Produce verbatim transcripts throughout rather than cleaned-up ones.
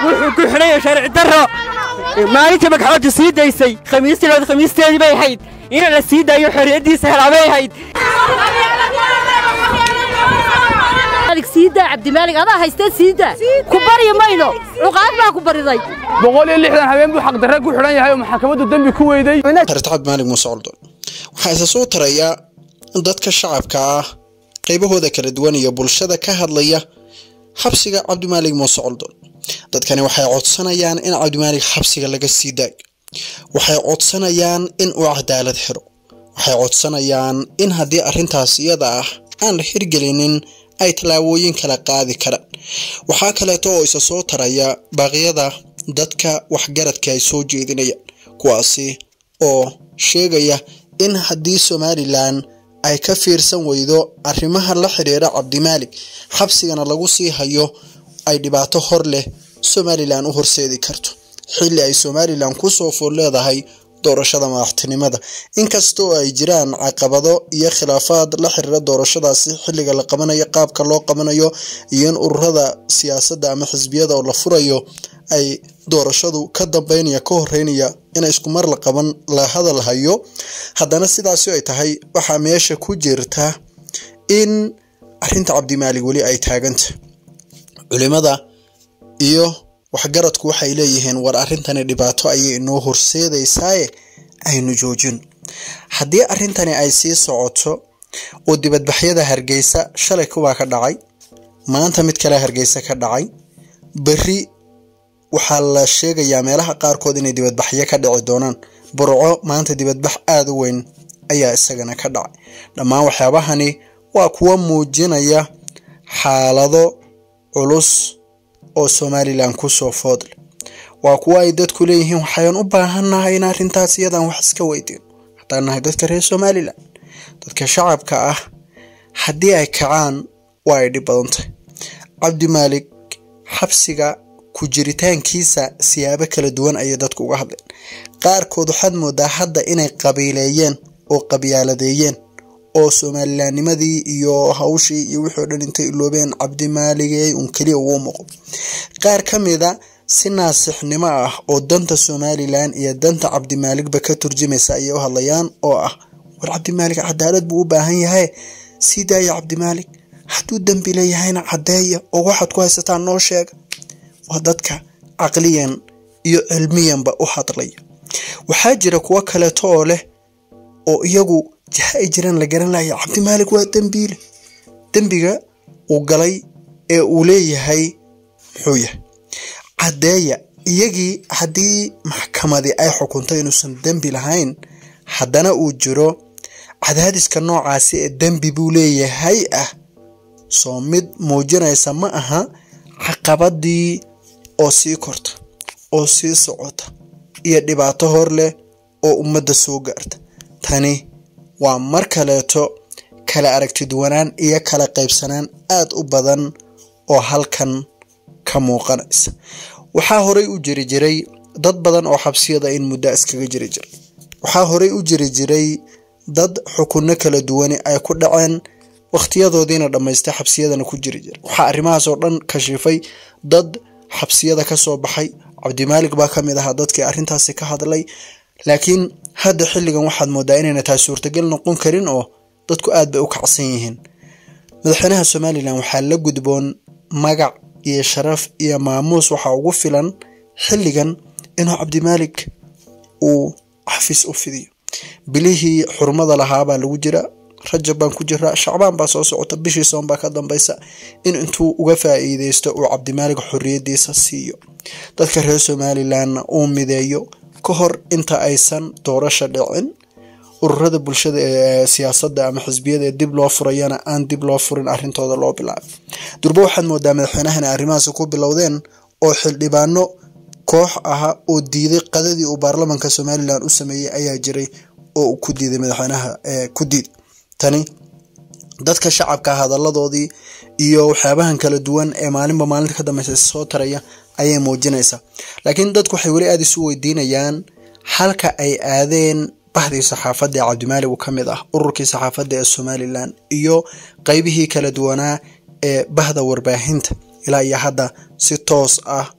wuxuu ku xidhay sharci darro maalinta magxoodda sii daysay khamiistilood khamiisteedii bay ahayd in la sii daayo xorriyadiisa helaabay ahayd مالك سيدا عبد المالك هذا هيستي سيدا كبري ماينو عقاب ما كبريday boqol iyo lixdan habeen buu xaq darro ku xidhan yahay oo maxkamaddu dambi ku weyday Cabdi Maalig Muuse Coldoon waxa isa soo taraya dadka shacabka ah qaybahooda kala duwan iyo bulshada ka hadlaya xabsiga Cabdi Maalig Muuse Coldoon dadkani waxay codsanayaan in Cabdi Maalig xabsiga laga sii daayo waxay codsanayaan in uu cadaalad xiro waxay codsanayaan in haddii arrintaas iyada ah aan la hirgelinin ay talaabooyin kala qaadi karaan waxa kale oo isa soo taraya baaqyada dadka waxgaradka ay soo jeedinayaan kuwaasi oo sheegaya in haddii Somaliland ay ka fiirsan weydo arrimaha la xiriira Cabdi Maalig xabsigana lagu sii hayo ay dhibaato hor leh Somaliland u horseedi karto xilli ay Somaliland ku soo fool leedahay doorashada madaxtinimada inkastoo ay jiraan caqabado iyo khilaafaad la xiriira doorashadaasi xilliga la qabanayo qaabka loo qabanayo iyo in ururada siyaasadda ama xisbiyada oo la furayo ay doorashadu ka dambeynaya ka horeynaya in isku mar la qaban la hadal hayo haddana sidaas ay tahay waxa meesha ku jirta in arrinta Cabdi Maalig wali ay taaganta culimada iyo waxgaradku waxay leeyihiin war arrintani dhibaato ayay inoo horseedaysaa aynu joojin haddii arrintani ay sii socoto oo dibadbaxyada Hargeysa shalay kuwa ka dhacay maanta mid kale Hargeysa ka dhacay bari waxa la sheegayaa meelaha qaar kood inay dibadbaxyo ka dhici doonaan burco maanta dibadbax aad u weyn ayaa isagana ka dhacay dhammaan waxyaabahani waa kuwa muujinaya xaalado culus oo Somaliland ku soo foodl waa kuwa ay dadku leeyihiin waxaan u baahanahay in arrintaas iyadan wax iska weydiin haddana nahay dadka reer Somaliland dadka shacabka ah haddii ay kacaan waa ay dhib badan tahay Cabdi Maalig xabsiga ku jiritaankiisa siyaabo kala duwan ay dadku uga hadleen qaarkood waxaad moodaa hadda inay qabiileeyeen oo qabyaaladeeyeen oo Somalilandnimadii iyo hawshii iyo wixii dhan intay iloobeen Cabdi Maalig ay un kaliya ugu muuqdo qaar kamida si naasixnimo ah oo danta Somaliland iyo danta Cabdi Maalig ba ka turjumaysa ay u hadlayaan oo ah war Cabdi Maalig cadaalad buu u baahan yahay sidaaya Cabdi Maalig haduu dambi leeyahayna cadeeyo oo waxaad ku haysataan noo sheeg waa dadka aqliyan iyo cilmiyan ba u hadlaya waxa jira kuwa kale oo leh oo iyagu jahay jiran la garan lahayo Cabdi Maalig waa dambiile dambiga uu galay ee uu leeyahay xuya cadeeya iyagii hadii maxkamadii ay xukuntay inuusan dambi lahayn haddana uu jiro cadaadiska noocaasi ee dambi buu leeyahay ah soo mid muujinaysa ma aha caqabadii oo sii korta oo sii socota iyo dhibaato hor leh oo ummadda soo gaarta tani waa mar kaleeto kala aragti duwanaan iyo kala qaybsanaan aad u badan oo halkan ka muuqanaysa waxa horay u jiri jiray dad badan oo xabsiyada in muddo iskaga jiri jiray waxa horay u jiri jiray dad xukunno kala duwan ay ku dhaceen waqtiyadoodiina dhameystay xabsiyadana ku jiri jiray waxa arrimahaas oo dhan ka shifay dad xabsiyada ka soo baxay Cabdi Maalig baa kamid ah dadkii arrintaas ka hadlay laakiin hadda xilligan waxaad moodaa inayna taas suurtagal noqon karin oo dadku aad bay u kacsan yihiin madaxweynaha Somaliland waxa la gudboon magac iyo sharaf iyo maamuus waxa ugu filan xilligan inuu Cabdi Maalig uu xafiis u fidiyo bilihii xurmada lahaa baa lagu jira rajab baan ku jira shacbaan baa soo socota bishii soon baa ka dambaysa in intuu uga faa'iideysto uu Cabdi Maalig xorriyadiisa siiyo dadka reer Somaliland uu mideeyo ka hor inta aysan doorasho dhicin ururada bulshada ee siyaasadda ama xisbiyada dib loo furayana aan dib loo furin arrintooda loo bilaabo durba waxaad moodaa madaxweynaha arrimahaas ku bilowdeen oo xildhibaano koox aha oo diiday qadadii uu baarlamaanka Somaliland u sameeyay ayaa jiray oo ku diiday madaxweynaha ee ku diiday tani dadka shacabka hadaladoodii iyo waxyaabahan kala duwan ee maalinba maalinta ka dambeysay soo taraya ayay muujinaysaa laakiin dadku waxay wali aad isu weydiinayaan halka ay aadeen bahdii saxaafadda Cabdi Maalig ka mid ah ururkii saxaafadda ee Somaliland iyo qaybihii kala duwanaa ee bahda warbaahinta ilaa iyo hadda si toos ah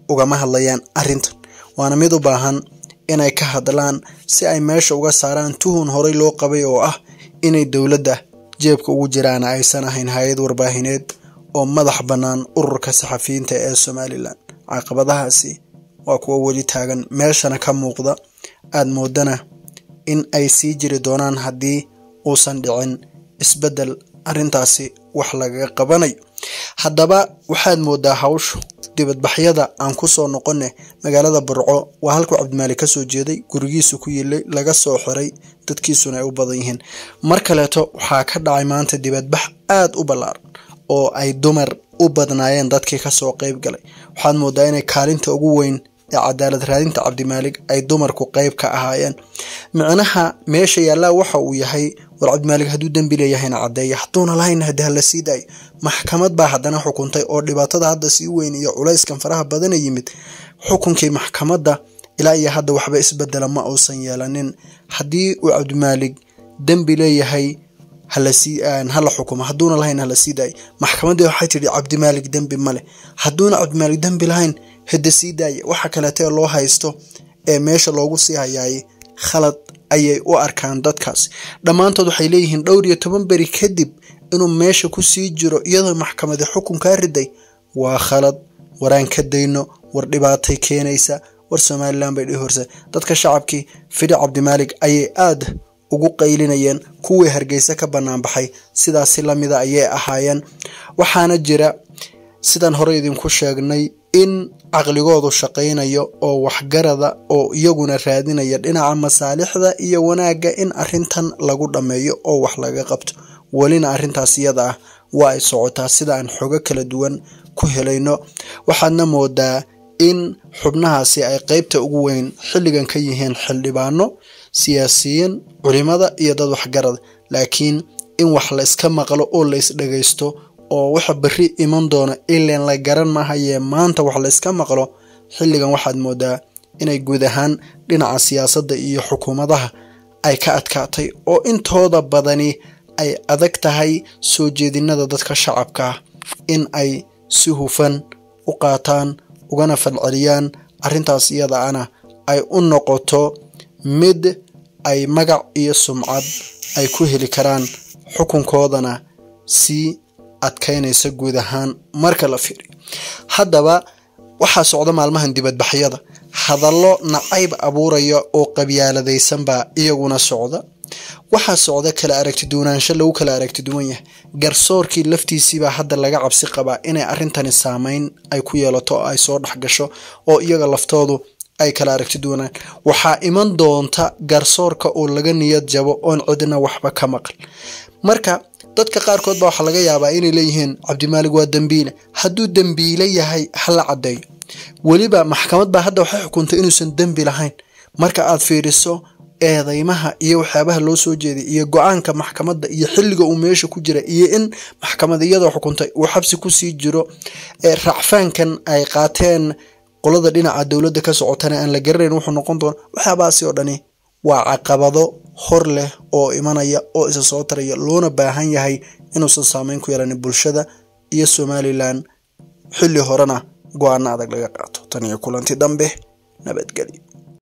ugama hadlayaan arrintan waana mid u baahan inay ka hadlaan si ay meesha uga saaraan tuhun horey loo qabay oo ah inay dowladda jeebka ugu jiraan aysan ahayn hay'ad warbaahineed oo madax bannaan ururka saxafiyiinta ee Somaliland caqabadahaasi waa kuwa weli taagan meeshana ka muuqda aad moodana in ay sii jiri doonaan haddii uusan dhicin isbedel arrintaasi wax laga qabanayo haddaba waxaad moodaa hawshu dibadbaxyada aan ku soo noqonay magaalada Burco waa halka Cabdimaalik ka soo jeeday gurigiisu ku yilay laga soo xiray dadkiisuna ay u badan yihiin mar kaleeto waxaa ka dhacay maanta dibadbax aad u ballaaran oo ay dumar u badnaayeen dadkii ka soo qayb galay waxaad moodaa inay kaalinta ugu weyn ee cadaalad raadinta Cabdimaalik ay dumarku qayb ka ahaayeen macnaha meesha yaala waxa uu yahay war Cabdimaalik haduu dambi leeyahay cadeey hadduna lahayn hadii la siiday maxkamad baa hadana xukuntay oo dhibaatada hadda si weyn iyo culayskan faraha badan yimid xukunkii maxkamadda ilaa iyo hadda waxba isbedel ma uusan yeelanin hadii uu Cabdimaalik dambi leeyahay hala si aan hala xukumo hadduna lahayn hala siiday maxkamadda waxay tiri Cabdimaalik dambi male hadduna Cabdimaalik dambi lahayn hada siiday waxa kale ee loo haysto ee meesha loogu sii hayay khalad ayay u arkaan dadkaas dhamaantood waxay leeyihiin dhowr iyo toban bari kadib inuu meesha ku sii jiro iyadoo maxkamadda xukun ka riday waa khalad waraan ka dayno war dhibaatay keenaysa war Somaliland bay dhihorsa dadka shacabkii Fidi Cabdimaalik ayay aad ugu qaylinayeen kuwii Hargeysa ka banaan baxay sidaas la mid ah ayay ahaayeen waxaana jira sidan hore idinku sheegnay in aqligoodu shaqeynayo oo waxgarada oo iyaguna raadinaya dhinaca masaalixda iyo wanaaga in arrintan lagu dhameeyo oo wax laga qabto walina arrintaas iyada ah waa ay socotaa sida aan xogo kala duwan ku helayno waxaadna moodaa in xubnahaasi ay qaybta ugu weyn xilligan ka yihiin xildhibaano siyaasiyiin culimada iyo dad waxgarad laakiin in wax la iska maqlo oo la is dhageysto oo waxa bari iman doona ileen la garan ma hayee maanta wax la iska maqlo xilligan waxaad moodaa inay guud ahaan dhinaca siyaasadda iyo xukuumadaha ay ka adkaatay oo intooda badani ay adag tahay soo jeedinada dadka shacabka in ay si hufan u qaataan ugana falceliyaan arrintaas iyada ana ay u noqoto mid ay magac iyo sumcad ay ku heli karaan xukunkoodana si adkaynaysa guud ahaan marka la fiiriyo haddaba waxa socda maalmahan dibadbaxyada hadallo nacayb abuuraya oo qabyaaladaysan baa iyaguna socda waxa socda kala aragti duwanaansho lagu kala aragti duwan yahay garsoorkii laftiisii baa hadda laga cabsi qabaa inay arrintani saameyn ay ku yeelato oo ay soo dhaxgasho oo iyaga laftoodu ay kala aragti duwanaan waxa iman doonta garsoorka oo laga niyad jabo oon cidna waxba ka maqal marka dadka qaarkood baa waxa laga yaabaa inay leeyihiin Cabdimaalik waa dambiile hadduu dambiile yahay hal cadeeyo waliba maxkamad baa hadda waxay xukuntay inuusan dambi lahayn marka aad fiiriso eedeymaha iyo waxyaabaha loo soo jeeday iyo go'aanka maxkamadda iyo xilliga uu meesha ku jira iyo in maxkamadda iyadoo xukuntay uu xabsi ku sii jiro ee racfaankan ay qaateen qolada dhinaca dawladda ka socotana aan la garanayn wuxuu noqon doona waxyaabahaasi oo dhani waa caqabado hor leh oo imanaya oo isa soo taraya loona baahan yahay inuusan saameyn ku yeelanin bulshada iyo Somaliland xilli horena go'aan adag laga qaato tan iyo kulanti dambe nabadgelyo.